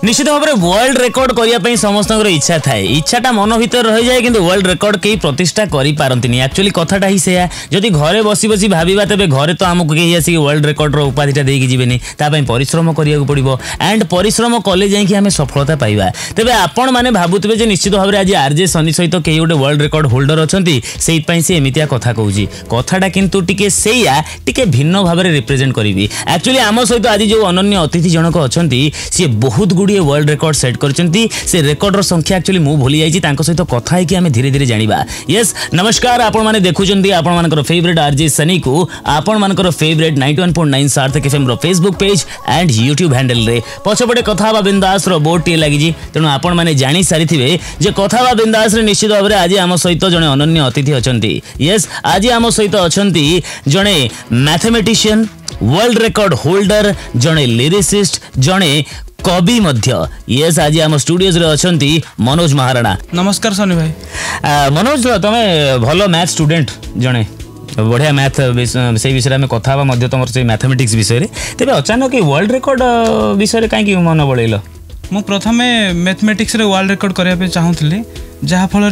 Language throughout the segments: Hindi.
निश्चित भाव में वर्ल्ड रेकर्ड करने समस्त इच्छा थाए इच्छाटा मन भीतर रही जाए कि वर्ल्ड रेकर्ड कई प्रतिष्ठा करपारती एक्चुअली कथाटा ही से जदि घरे बसी बसी भावा तेज घरे तो आमको कहीं आसिक वर्ल्ड रेकर्ड उपाधिटा देकी जीवेनि परिश्रम करिया पड़ो एंड परिश्रम कले जाइए आम सफलता पाइबा तेज आपण मैंने भावुवे निश्चित भाव में आज आरजे सनी सहित कई गोटे वर्ल्ड रेकर्ड होल्डर अच्छा से एमतिया कथा कहूँ कथाटा किंतु टिके सेया टिके भिन्न भाव में रिप्रेजेंट करी एक्चुअली आम सहित आज जो अनन्य अतिथि जनक अच्छा सी बहुत गुड़िए वर्ल्ड रेकर्ड सेट करछंती से रेकर्डर संख्या एक्चुअली मु भूली जाइछि तांको सहित कथा है कि आमे धीरे धीरे जानिबा। यस नमस्कार आपण माने देखुछंती आपण मानकर फेवरेट आरजे सनी को आपण मानकर फेवरेट 91.9 सार्थक एफएम रो Facebook page and YouTube handle रे पछपटे कथावा बिंदास रो बोर्ड टी लागिछि तेणु आपण माने जानि सारिथिबे जे कथावा बिंदास रे निश्चित भाव में आज आम सहित जने अनन्य अतिथि अछंती। यस आज आम सहित अछंती जने मैथमेटिशियन वर्ल्ड रेकर्ड होल्डर जने लिरिसिस्ट जने कवि मध्य। यस आज आम स्टूडियोज रे अछंती मनोज महाराणा। नमस्कार सनी भाई। मनोज तमे भलो मैथ स्टूडेंट जने बढ़िया मैथ से विषय में कथा मध्य तुम से मैथमेटिक्स विषय तेज अचानक वर्ल्ड रेकर्ड विषय कहीं मन बढ़ेल मु प्रथम मैथमेटिक्स रे वर्ल्ड रेकर्ड करने चाहूली जहाँ फल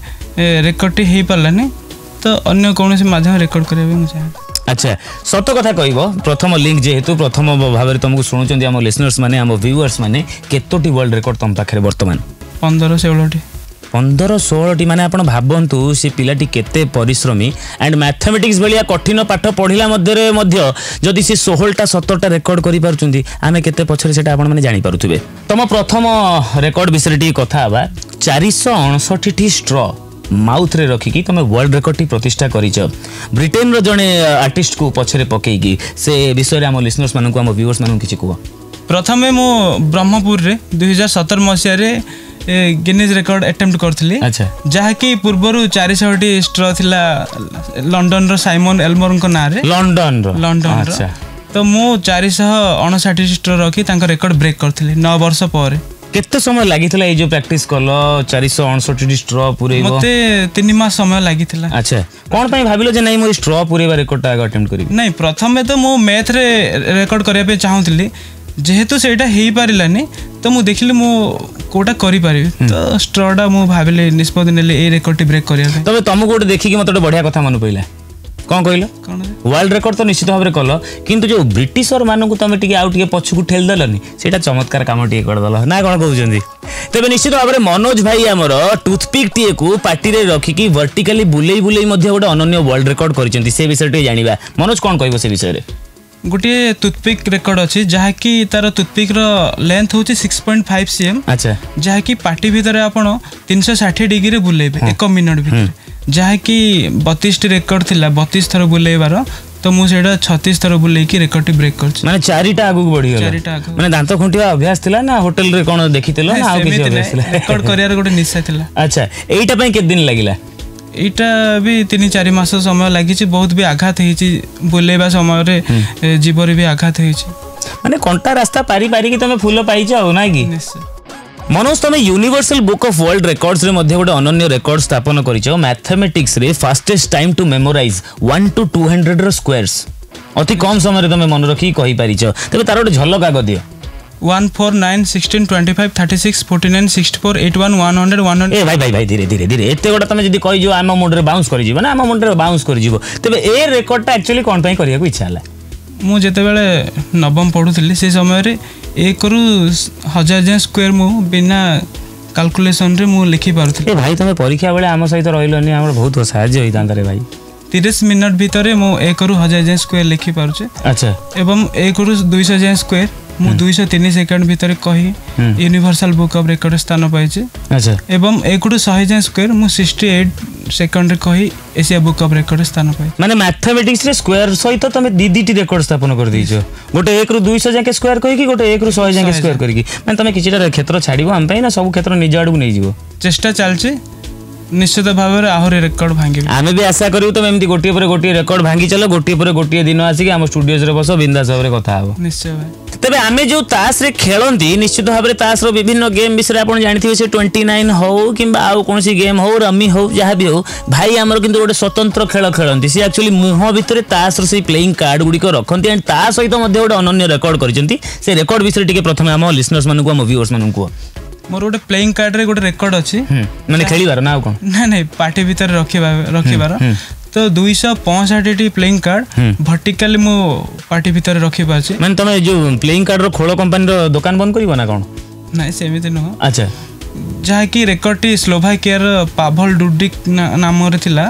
रेकर्ड हो पारानी तो अन्य कौन माध्यम रेकर्ड करने चाहे। अच्छा सत कथा कह प्रथम लिंक जेहेतु प्रथम भाव में तुमको शुणुंट आम लिसनर्स माने आम व्यूअर्स माने केतोटी वर्ल्ड रेकर्ड तुम पाखे बर्तमान 15-16 15-16 माने आपण भाबंतु से पिलाटी केते परिश्रमी एंड मैथमेटिक्स भलिया कठिन पाठ पढ़िला मध्य जदि से 16टा 17टा रेकर्ड करि पारुचंती आमे केते पछरे सेटा आपण माने जानि पारुथुबे। तम प्रथम रेकर्ड विषय टी कथा बा 459 टी स्ट्रॉ माउथ रे रखिकी तुम वर्ल्ड रेकर्ड टी प्रतिष्ठा करिछ ब्रिटेन रो जने आर्टिस्ट को पछरे पकेगी से विषय आम लिसनर्स मानकु आम व्यूअर्स मानकु किछि कुवा। प्रथमे मो ब्रह्मपुर रे 2017 मसिया रे गिनीज रेकर्ड अटेम्प्ट करथली। अच्छा जहा कि पूर्वरु 400 टी स्ट्रॉ थिला लंडन रो साइमन एल्मर को ना रे लंडन रो। अच्छा तो मो 459 स्ट्रॉ रखी तांका रेकर्ड ब्रेक करथली 9 वर्ष पर। केते समय लागिथिला ए जो प्रैक्टिस कलो 459 स्ट्रॉ पूरे मते 3 मास समय लागिथिला। अच्छा कोन पई भाबिलो जे नै मो स्ट्रॉ पूरेबा रेकॉर्ड टा अटेम्प्ट करी नै प्रथमे तो मो मैथ रे रेकॉर्ड करिया पे चाहूतली जेहेतु सेटा हेई पारिलानी तो मु देखली मो कोटा करि पारि तो स्ट्रॉ मु भाबिले निष्पत्ति नेले ए रेकॉर्ड ब्रेक करिया। तबे तुमको गोटे देखि कि मते बढ़िया कथा मन पइला कौन कहल वर्ल्ड रेकर्ड तो निश्चित भाव में कल किंतु जो ब्रिटिशर मानक तुम टे आउ टे पछकू ठेलदेलनि सेटा चमत्कार काम टे करदेल ना कौन कहते तेज निश्चित भाव में मनोज भाई आमर टूथपिक टी को पार्टी रे रखिकी वर्टिकाली बुले बुले गोटे अनन्य वर्ल्ड रेकर्ड कर से विषय टे जानिबा। मनोज कौन कहबो से विषय रे गोटे टूथपिक रेकर्ड अच्छी जहाँकि तार टूथपिक लेंथ हूँ 6.5 cm। अच्छा जहाँकि पार्टी भितर आपण 360 डिग्री बुलेबे 1 मिनट भितर जहाँकि 32 रेकर्ड थिला 32 थर बुलेबार तो मुझे 36 थर बुलेकी रेकर्ड ब्रेक कर माने 4टा आगु बढ़ी गला 4टा आगु माने दांत खुंटिया अभ्यास थिला ना होटल रे कोन देखितलो ना आ किछ अभ्यास थिला रेकॉर्ड करियार गोटे निशा थिला। अच्छा एईटा पई के दिन लागिला एटा भी 3-4 मास समय लागिछि बहुत भी आघात हेछि बुलेबा समय रे जीवर भी आघात हेछि माने कोनटा रास्ता पारी पारी कि तमे फूल पाइछ हो ना कि। मनोज तुम universal book of world records रे मध्य गोटे अनन्य रेकॉर्ड स्थापन करिछ मैथमेटिक्स रे fastest time to memorise 1 to 200 रो स्क्वायर्स अति कम समय रे तमे मन रखी कहि पारिछ तबे तार गोटे झलक आग दियो 1 4 9 16 25 36 49 64 81 100 100 ए भाई धीरे धीरे धीरे एते गोटा तमे जदी कहि जो आम मुंड रे बाउंस करि जीव ना आम मुंड रे बाउंस करि जीव तबे ए रेकॉर्ड ता एक्चुअली कोन पई करिया को इच्छा हला मु जेते बेले नवम पढुथली से समय रे 1 रु 1000 जाय स्क्वायर मु बिना कैलकुलेशन रे मु लिखि पारुथली। ए भाई तमे परीक्षा बेले आम सहित रहिलोनी हमर बहुत सहाय्य होई तांतरे भाई 30 मिनट भितर मु 1 रु 1000 जाय स्क्वायर लिखि पारुचे। अच्छा एवं 1 रु 200 जाय स्क्वायर मु 203 सेकंड भितर कही यूनिवर्सल बुक ऑफ रेकॉर्ड स्थान पाइছে। अच्छा एवं 1 रु 100 जाय स्क्वायर मु 68 सेकंड रे कही एशिया बुक ऑफ रेकॉर्ड स्थान पाइ माने मैथमेटिक्स रे स्क्वायर सहित तमे दीदी रेकॉर्ड स्थापन कर दीछो गोटे 1 रु 200 जाके स्क्वायर कहि कि गोटे 1 रु 100 जाके स्क्वायर करि कि माने तमे किछिटा क्षेत्र छाडिबो हम पई ना सब क्षेत्र निज आडू नै जीवो चेष्टा चलचे निश्चित भाव में आहरी रेकर्ड भांगी आमे भी आशा करू तुम एमती गोटे पर गोटे रेकर्ड भांगी चलो गोटे पर गोटे दिन आसिक आम स्टूडियोज रे बस बिंदास भाव कथा हो निश्चय भाई तेबे आमे जो तास रे खेलंती निश्चित भाव में तास रो विभिन्न गेम विषय आपण जानिथिबे से 29 हो किंबा आउ कोनसी गेम हो रमी हो जहाँ भी हो भाई आमर किंतु गोटे स्वतंत्र खेल खेलंती से एक्चुअली मुह भितर तास रो से प्लेइंग कार्ड गुडी को रखंती एंड ता सहित मध्ये गोटे अनन्य रेकर्ड करिसेंती से रेकर्ड विषय टिके प्रथमे हम लिसनर्स मानकु हम व्यूअर्स मानकु मोर गोटे प्लेइंग कार्ड रे गोटे रेकर्ड अछि माने खेलिबार ना कोन नहीं पार्टी भीतर रखिबार तो 265 टी प्लेइंग कार्ड वर्टिकली मो पार्टी भीतर रखि पाछि माने तमे जो प्लेइंग कार्ड रो खोलो कंपनी रो दुकान बंद करिवो ना कोन नहीं सेमिति न अच्छा जहाँ कि रेकर्ड टी स्लोभाकियार पाभल डुडिक नाम रे थिला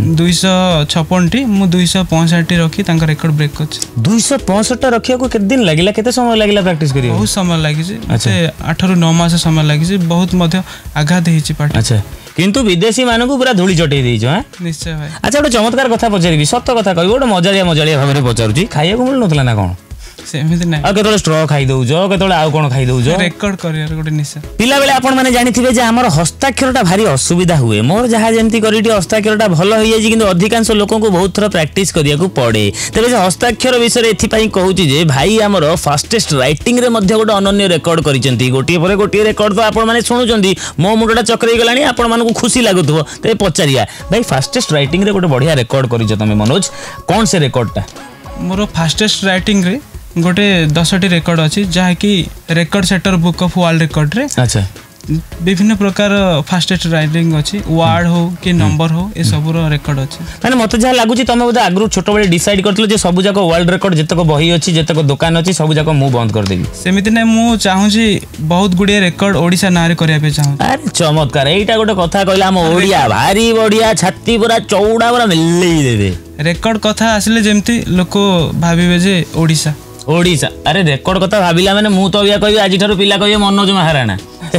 256 टी मु 265 टी रखी तांका रेकर्ड ब्रेक कर 265 रखिया को केते दिन लागिला केते समय लागिला प्रैक्टिस करियो बहुत समय लागि छै से 8 रु 9 मास समय लागि छै बहुत मध्य आघात हेछि छी पार्टी अच्छा किंतु विदेशी मानकु पूरा धूली चटै दैछ हैं निश्चय भाई अच्छा गोटे चमत्कार कथा पचारिबी सत्य कथा कहबो गोटे मजालिया भाव में पचारुची खाइया को मिल नथला ना कोन सेमिति नै आ केतले स्ट्रॉ खाइ दउजो केतले आउ कोन खाइ दउजो रेकॉर्ड करियर गोटे निशा पिला बेले आपण माने जानिथिबे जे हमर हस्ताक्षरटा भारी असुविधा हुए मोर जहा जेमति करिटी हस्ताक्षरटा भलो होई जाय किंतु अधिकांश लोकन को बहुत थरा प्रैक्टिस करिया को पड़े तबे जे हस्ताक्षर विषय एथि पई कहूची जे भाई हमर फास्टेस्ट राइटिंग रे मध्ये गोटे अनन्य रेकॉर्ड करिसेंती गोटी परे गोटी रेकॉर्ड तो आपण माने सुनुचंती मो मुंडटा चक्रै गलानी आपण माने को खुशी लागुथबो तबे पचारिया भाई फास्टेस्ट राइटिंग रे गोटे बढ़िया रेकॉर्ड करिजो तमे मनोज कोन से रेकॉर्डटा मोर फास्टेस्ट राइटिंग रे गोटे 10टी रेकर्ड अच्छी जहाँ कि record setter book of world record रे अच्छा विभिन्न प्रकार फास्टेस्ट राइटिंग अच्छी वार्ड हो कि नंबर हो ए सब रेकर्ड अच्छी माने मते जहा लागुची तमे बोधे आगरु छोट बळे डिसाइड करथलो जे सब जाको वर्ल्ड रेकॉर्ड जतको बही अछि जतको दुकान अछि सब जाको मु बंद कर देबी सेमिति नै मु चाहू छी बहुत गुडिया रेकॉर्ड ओडिसा नारे करिया पे चाहू अरे चमत्कार एटा गोटे कथा कहला हम ओडिया भारी बढ़िया छाती पूरा चौड़ा पूरा मिलई देबे रेकॉर्ड कथा आसिले जेमति लोक भाबिबे जे ओडिसा ओडिशा अरे रेकॉर्ड कथा भाविला माने मु तो या कहबी आज थारो पिला कहबे मनोज महाराणा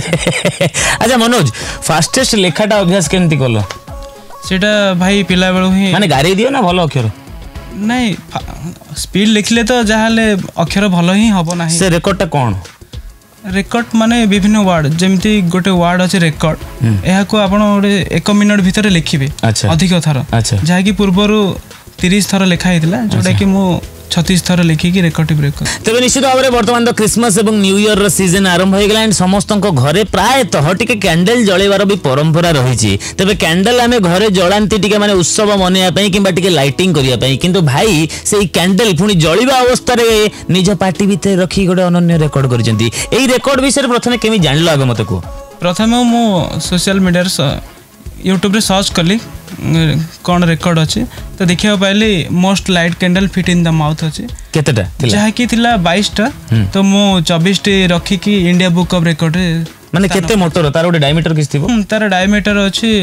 अच्छा मनोज फास्टेस्ट लेखाटा अभ्यास केमती करलो सेटा भाई पिला बेलु ही माने गारे दियो ना भलो अक्षर नहीं स्पीड लिखले तो जहाले अक्षर भलो ही हबो नाही से रेकॉर्डटा कोन रेकॉर्ड माने विभिन्न वर्ड जेमती गोटे वर्ड अछि रेकॉर्ड एहा को आपण ओडे 1 मिनिट भितर लिखिबे अधिक थर जहा कि पूर्वरु 30 थर लिखा हेतिला जोटा कि मु 36 थर लिखिकी रेकॉर्ड ब्रेक तबे निश्चित भाव में वर्तमान तो क्रिसमस एवं न्यू ईयर रो सीजन आरंभ हो गला एंड समस्त घरे प्रायतः टिके कैंडल जळेबार भी परंपरा रही तबे कैंडल आमे घरे जळांती टिके माने उत्सव मनेया पई किबा टिके लाइटिंग करिया पई किंतु भाई सेई कैंडल पुनी जळिबा अवस्था रे निज पार्टी भीतर रखी गोटे अनन्य रेकॉर्ड करजंती एई रेकॉर्ड विषय प्रथमे केमी जानलो आगे मते को प्रथमे मो सोशल मीडिया यूट्यूब रे सर्च कली कौन रेकॉर्ड अच्छे तो देखिया पाइली most light candle fit in the mouth अच्छे केतेटा जहा कि थिला 22टा तो मो 24 टी रखी कि इंडिया बुक ऑफ रिकॉर्ड रे माने केते मोटर तार गोटे डायमीटर किस थिबो तार डायमीटर अछि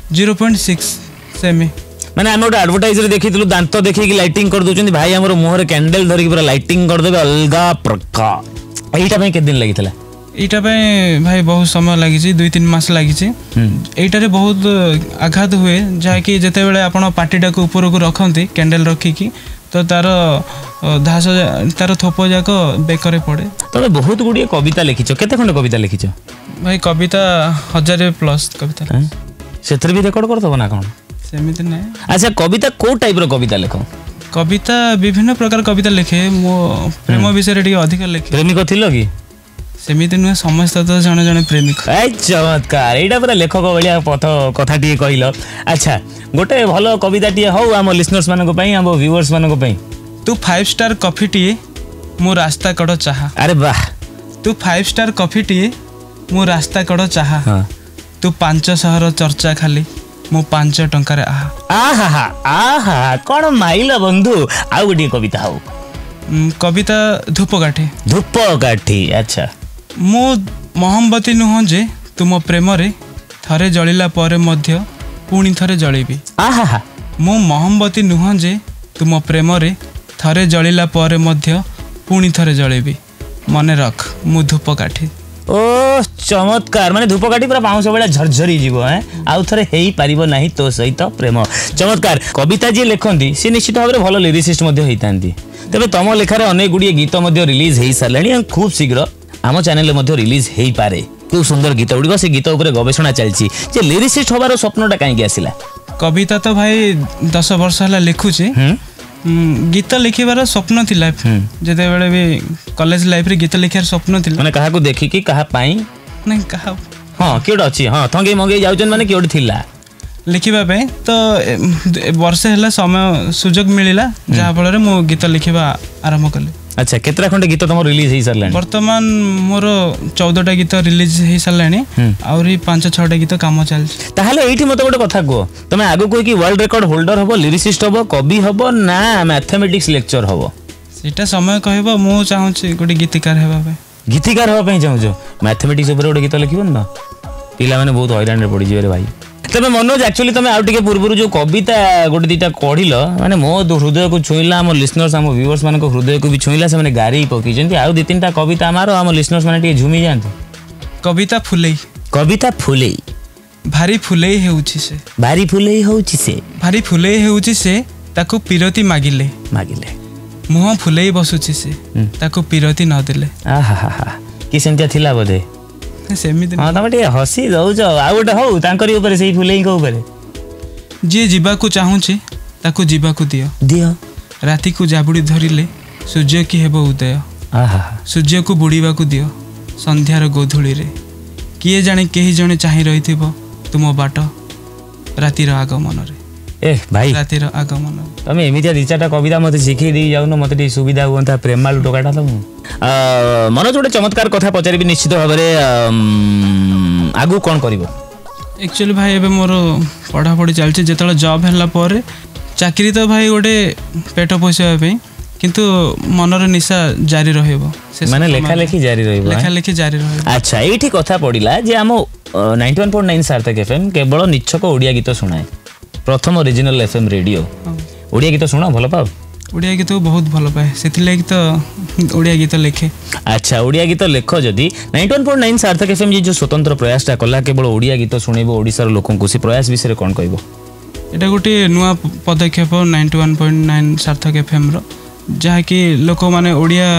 0.6 सेमी माने हम गोटे एडवर्टाइज रे देखितलु दांत देखि कि लाइटिंग कर दोचंदी भाई हमर मुंह रे कैंडल धरि पूरा लाइटिंग कर देबे अलगा प्रकार एटा पे के दिन लागितला एटा पे भाई बहुत समय लागि छी 2-3 मास लागि छी एटा रे बहुत आघात हुए जहा कि जते बेले आपण पार्टीटा को ऊपर को रखंती कैंडल रखी की तो तार धास तार थोप जाको बेकरे पड़े तबे बहुत गुडी कविता लिखिछो केते खंड कविता लिखिछो भाई कविता 1000+ कविता सेथर भी रेकॉर्ड कर दबो ना कोन सेमिति नै अच्छा कविता को टाइप रो कविता लिखो कविता विभिन्न प्रकार कविता लिखे मो प्रेम विषय रे अधिक लिखे प्रेमिक थिलो की सेमिति नुहे समस्त तो जने जने प्रेमिक चमत्कार एटा पूरा लेखक भलिया पथ कथा टी कहिलो अच्छा गोटे भलो कविता टी हो हम लिसनर्स मानको को पई हम व्यूअर्स मानको को पई तू 5 स्टार कॉफी टी मो रास्ता कड़ चाहा अरे वाह तू 5 स्टार कॉफी टी मो रास्ता कड़ चाहा तू 5 शहर चर्चा खाली मो 5 टंका रे आहा आहा कोन माइल बंधु आ गुडी कविता हो कविता धूपकाठी अच्छा मो मोहम्बती नुह जे तुम प्रेम रे थरे जलिला परे मध्य पुणी थरे जळेबी आहा मो मोहम्बती नुह जे तुम प्रेम रे थरे जलिला परे मध्य पुणी थरे जळेबी मने रख मु धूपकाठी ओ चमत्कार माने धूपकाठी पूरा पाउस बेला झरझरी जीवो हैं आउ थरे हेई पारिबो नाही तो सहित प्रेम चमत्कार कविता जी लेखंती से निश्चित भाव में भलो लिरिसिस्ट मध्ये होइतांती तबे तम लेखारे अनेक गुडी गीत मध्ये रिलीज हेई सारलानी खूब शीघ्र आम चैनल मध्ये रिलीज हेई पारे खूब सुंदर गीत गुड़िक से गीत उपर गवेषणा चलती जे लिरिसिस्ट हबार स्वप्नटा कहीं आसला कविता तो भाई 10 वर्ष है लिखुची गीत लिखार स्वप्न थिला जिते बेले भी कॉलेज लाइफ रे गीत लिखार स्वप्न थिला माने कहा को देखि कि कहा पाई नहीं कहा हां केड अछि हां थंगे मंगे जाउचन माने केड थिला लिखिबा पे तो वर्ष है समय सुजोग मिलिला जहाँ फल मु गीत लिखा आरंभ कली अच्छा केतरा खंडे गीत तुम रिलीज हो सारे वर्तमान मोर 14टा गीत रिलीज हो सारे आउरी 5-6टा गीत काम चलछि ताहले एठी मते गोटे कथा को तमे आगु कोइ कि वर्ल्ड रिकॉर्ड होल्डर हबो लिरिसिस्ट हबो कवि हबो ना मैथमेटिक्स लेक्चर हबो सेटा समय कहबो मु चाहूछि गोटे गीतकार हेबा पे गीतकार हबा पे चाहूछो मैथमेटिक्स ऊपर गोटे गीत लिखिबन ना पिला माने बहुत हैरान रे पड़ी जिवे रे भाई तबे मनोज एक्चुअली तमे आउ टिके पूर्व जो कविता गोटे दीटा कढिल माने मो हृदय को छुईला हम लिसनर्स हम व्यूअर्स मानको हृदय को भी छुईला से माने गारी पकी जंती आउ दि तीनटा कविता मारो हम लिसनर्स माने टिके झुमी जानते कविता फुलेई भारी फुलेई हेउछि से ताकू पिरती मागिले मुह फुलेई बसुछि से ताकू पिरती न देले आहा कि सेंतिया थिला बोधे सेमिति हां तमे टिके हसी दउछ आ गोटे हो तांकरी ऊपर सेही फुलेई को ऊपर जे जीवा को चाहूछि ताकू जीवा को दियो राती को जाबुडी धरिले सूर्य की हेबो उदय आहा सूर्य को बुड़ीबा को दियो संध्यार गोधुली रे किए जाने केही जने चाहि रहिथिबो तुम बाट रातिर आगमन रे ए भाई रातिर आगमन तमे एमितिया दिचाटा कविता मते शिखै दी जाउनो मते टी सुविधा होंता प्रेमाल टोकाटा त मनोज गोटे चमत्कार कथा पचारिबी निश्चित भाव आगु कौन करिवो एक्चुअली भाई एबे मोर पढ़ा पढ़ी चलछि जेतला जॉब हला पर चाकरी तो भाई गोटे पेट पोषिबा पे किंतु मनर निशा जारी रहइबो माने लेखा लेखी जारी रहइबो अच्छा एठी कथा पडिला जे हम 91.9 सार्थक एफएम केवल निच्छक ओडिया गीत सुनाए प्रथम ओरिजिनल एफएम रेडियो ओडिया गीत सुना भल पाओ ओडिया गीत बहुत भल पाए सेथिले तो ओडिया गीत लिखे अच्छा ओडिया गीत लेख जदि 91.9 सार्थक एफएम जो स्वतंत्र प्रयासटा कला केवल ओडिया गीत सुनेबो ओडिसार लोकन को से प्रयास विषय कोन कहबो एटा गोटे नुआ पदक्षेप 91.9 सार्थक एफएम रो जहाँ कि लोक माने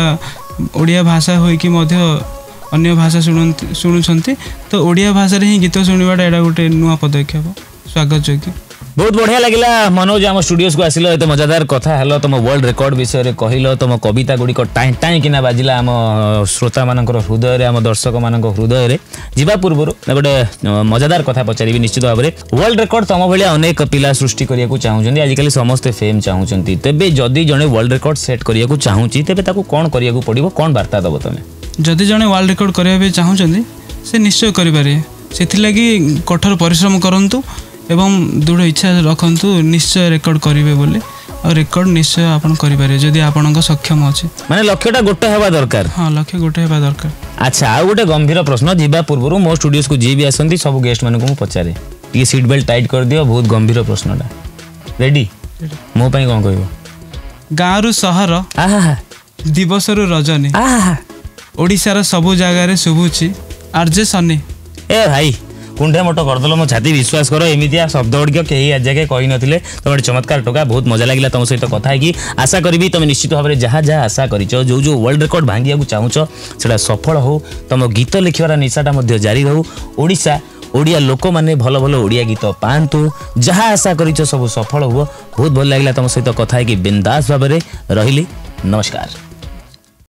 ओडिया भाषा होई कि मध्य अन्य भाषा शुणुंट तो ओडिया भाषा रे ही गीत शुणवाटा एटा गोटे नुआ पदक्षेप स्वागत योग्य बहुत बढ़िया लगिला मनोज आम स्टूडियोस को आसिल एत मजादार कथा हेलो तुम वर्ल्ड रिकॉर्ड विषय रे कहिलो तुम कविता गुडी को टाई टाई किना बाजिला आम श्रोता मानकर हृदय रे आम दर्शक मानक हृदय रे जीवा पूर्व गोटे मजादार कथा पचारिबी निश्चित भाव में वर्ल्ड रिकॉर्ड तुम भाई अनेक पिला सृष्टि करिया को चाहुचंदी आजिकल समस्ते फेम चाहुचंदी तेबे जदि जने वर्ल्ड रिकॉर्ड सेट करिया को चाहुची तेबे ताको कोन करिया को पड़िबो कोन वार्ता दबो तमे जदि जने वर्ल्ड रिकॉर्ड करिया बे चाहुचंदी से निश्चय करि पारे सेथि लागि कठोर परिश्रम करंतु एवं दृढ़ इच्छा रखंतु निश्चय रेकर्ड करिवे बोले और रेकर्ड निश्चय आपन करि पारे जदि आपन सक्षम अछि माने लक्ष्यटा गोटे हेबा दरकार हां लक्ष्य गोटे हेबा दरकार अच्छा आ गोटे गंभीर प्रश्न जीवा पूर्व मो स्टूडियोस को जी भी आसंती सब गेस्ट मानक मु पचारे ये सीट बेल्ट टाइट कर दियो बहुत गंभीर प्रश्नटा रेडी मो पई कोन कहबो गाँरु सहर आहा दिवस रु रजनी आहा ओडिसा रो सब जगह रे शुभुची आरजे सनी ए भाई कुंडे मोटो करदल मो छाती विश्वास करो एमितिया शब्द गुड़िक कहीं आज जाके कही नथिले तुम चमत्कार टोका बहुत मजा लगिला तुम सहित कथा है आशा करी तुम निश्चित भाव में जहाँ जहाँ आशा कर जो वर्ल्ड रिकॉर्ड भांगिया चाहूच से सफल हो तुम गीत लिखार निशाटा जारी रहू ओडिशा ओडिया लोक मैंने भल भल ओडिया गीत पातु जहाँ आशा कर सब सफल हो बहुत भल लगिला तुम सहित कथा है बिंदास भाव में रही नमस्कार।